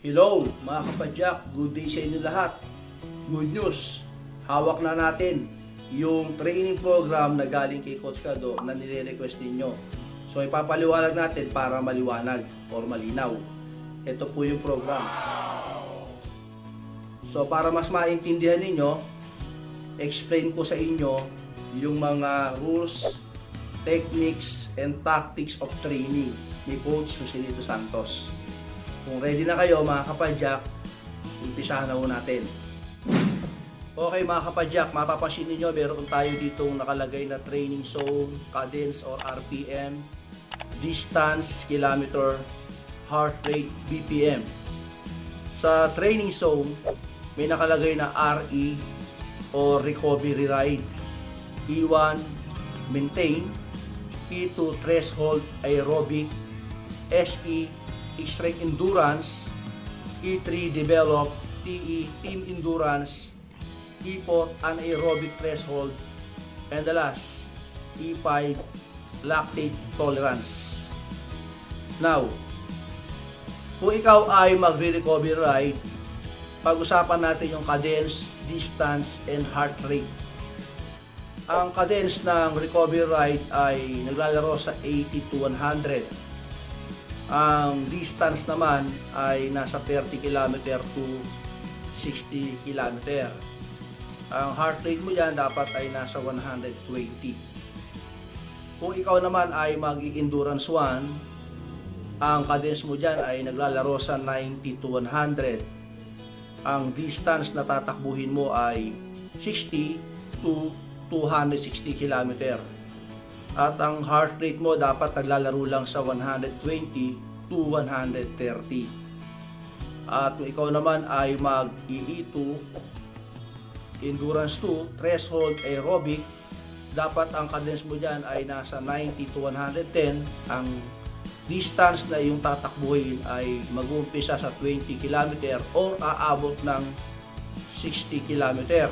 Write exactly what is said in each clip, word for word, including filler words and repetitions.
Hello mga kapadyak, good day sa inyo lahat. Good news, hawak na natin yung training program na galing kay Coach Cado na nire-request ninyo. So ipapaliwanag natin para maliwanag or malinaw. Ito po yung program. So para mas maintindihan ninyo, explain ko sa inyo yung mga rules, techniques, and tactics of training ni Coach Joselito Santos. Kung ready na kayo mga kapadyak, umpisahan na po natin. Okay mga kapadyak, mapapansin niyo meron tayo ditong nakalagay na training zone, cadence or R P M, distance, kilometer, heart rate, B P M. Sa training zone, may nakalagay na R E or recovery ride, E one, maintain, E two, threshold aerobic, S E, strength endurance, E three, develop, T E, team endurance, E four, anaerobic threshold, and the last, E five, lactate tolerance. Now, kung ikaw ay magre-recovery ride, pag-usapan natin yung cadence, distance, and heart rate. Ang cadence ng recovery ride ay naglalaro sa eighty to one hundred. Ang distance naman ay nasa thirty kilometer to sixty kilometer. Ang heart rate mo dyan dapat ay nasa one hundred twenty. Kung ikaw naman ay mag-endurance one, ang cadence mo dyan ay naglalaro sa ninety to one hundred. Ang distance na tatakbuhin mo ay sixty to two hundred sixty kilometer. At ang heart rate mo dapat naglalaro lang sa one hundred twenty to one hundred thirty. At kung ikaw naman ay mag-E E two, endurance two, threshold aerobic, dapat ang cadence mo dyan ay nasa ninety to one hundred ten. Ang distance na yung tatakbuhin ay mag-uumpisa sa twenty kilometer or aabot ng sixty kilometer.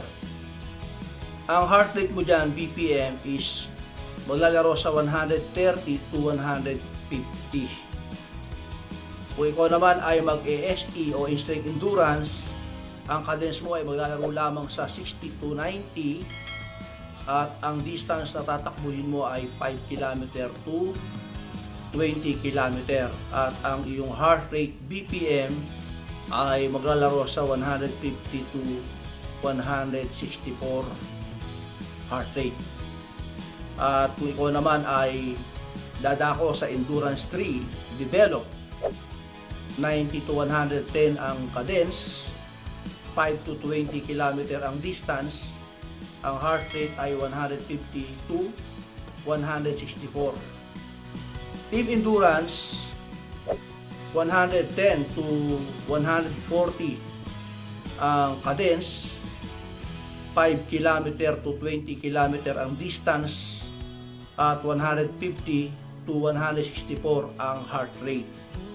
Ang heart rate mo dyan, B P M, is maglalaro sa one hundred thirty to one hundred fifty. Kung ikaw naman ay mag-A S E o strength endurance, ang cadence mo ay maglalaro lamang sa sixty to ninety at ang distance na tatakbuhin mo ay five kilometer to twenty kilometer at ang iyong heart rate B P M ay maglalaro sa one hundred fifty to one hundred sixty-four heart rate. At kung ikaw naman ay dadako sa endurance three, develop, ninety to one hundred ten ang cadence, five to twenty kilometer ang distance, ang heart rate ay one hundred fifty to one hundred sixty-four. Team endurance, one hundred ten to one hundred forty ang cadence, five kilometer to twenty kilometer ang distance, at one hundred fifty to one hundred sixty-four ang heart rate.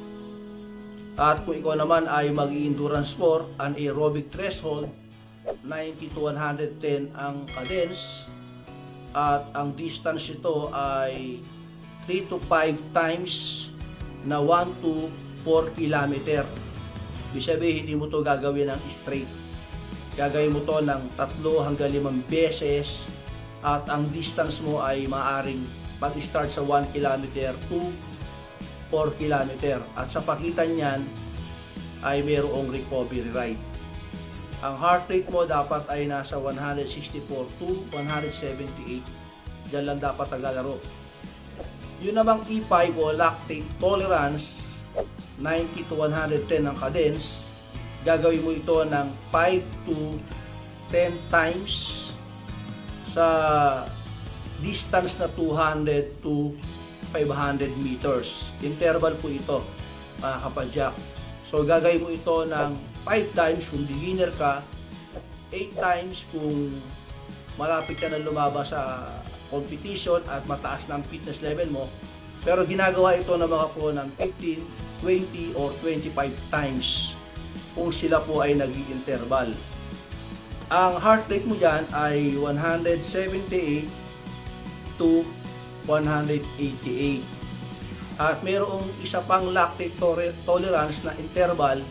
At kung ikaw naman ay mag-endurance four, anaerobic threshold, ninety to one hundred ten ang cadence, at ang distance ito ay three to five times na one to four kilometer. Ibig sabihin, hindi mo to gagawin ng straight. Gagawin mo to ng tatlo hanggang limang beses at ang distance mo ay maaring mag-start sa one kilometer to four kilometer at sa pagitan niyan ay mayroong recovery ride. Ang heart rate mo dapat ay nasa one hundred sixty-four to one hundred seventy-eight. Diyan lang dapat naglalaro. Yun namang E five o lactate tolerance, ninety to one hundred ten ang cadence. Gagawin mo ito ng five to ten times sa distance na two hundred to five hundred meters. Interval po ito mga kapadyak. So gagawin mo ito ng five times kung beginner ka, eight times kung malapit ka na lumabas sa competition at mataas na ang fitness level mo. Pero ginagawa ito ng mga pro ng fifteen, twenty or twenty-five times kung sila po ay nag-i-interval. Ang heart rate mo dyan ay one hundred seventy-eight to one hundred eighty-eight. At mayroong isa pang lactate tolerance na interval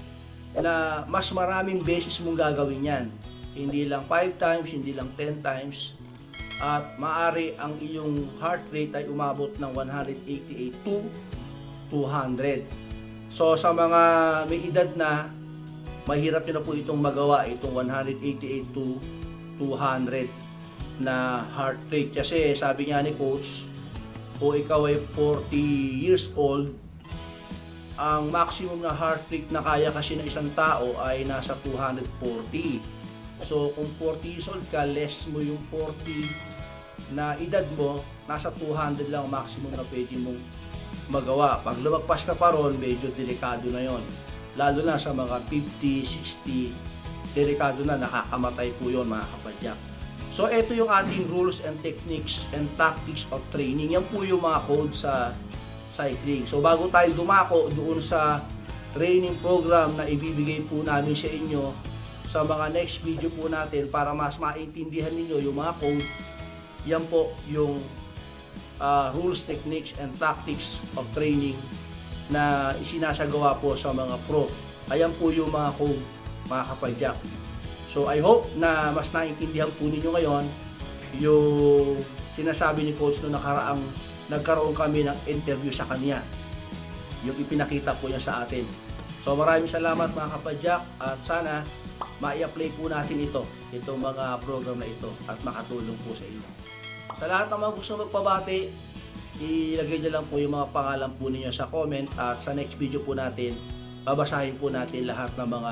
na mas maraming beses mong gagawin yan. Hindi lang five times, hindi lang ten times. At maaari ang iyong heart rate ay umabot ng one eighty-eight to two hundred. So sa mga may edad na, mahirap nyo na po itong magawa, itong one eighty-eight to two hundred na heart rate. Kasi sabi nga ni coach, kung ikaw ay forty years old, ang maximum na heart rate na kaya kasi ng isang tao ay nasa two forty. So kung forty years old ka, less mo yung forty na edad mo, nasa two hundred lang ang maximum na pwede mong magawa. Pag lumagpas ka pa ron, medyo delikado na yon. Lalo na sa mga fifty, sixty, delikado na, nakakamatay po yon mga kapadyak. So ito yung ating rules and techniques and tactics of training. Yan po yung mga code sa cycling. So bago tayo dumako doon sa training program na ibibigay po namin sa inyo sa mga next video po natin para mas maintindihan ninyo yung mga code, yan po yung uh, rules, techniques, and tactics of training na isinasagawa po sa mga pro. Ayan po yung mga code, mga kapadyak. So I hope na mas naintindihan po ninyo ngayon yung sinasabi ni coach no nakaraang nagkaroon kami ng interview sa kanya. Yung ipinakita po niya sa atin. So maraming salamat mga kapadyak at sana ma-i-apply po natin ito, itong mga program na ito at makatulong po sa inyo. Sa lahat ng mga gusto magpabati, ilagay niyo lang po yung mga pangalan po ninyo sa comment at sa next video po natin, babasahin po natin lahat ng mga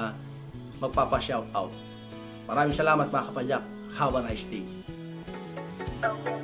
magpapa-shoutout. Maraming salamat mga kapadyak. Have a nice day.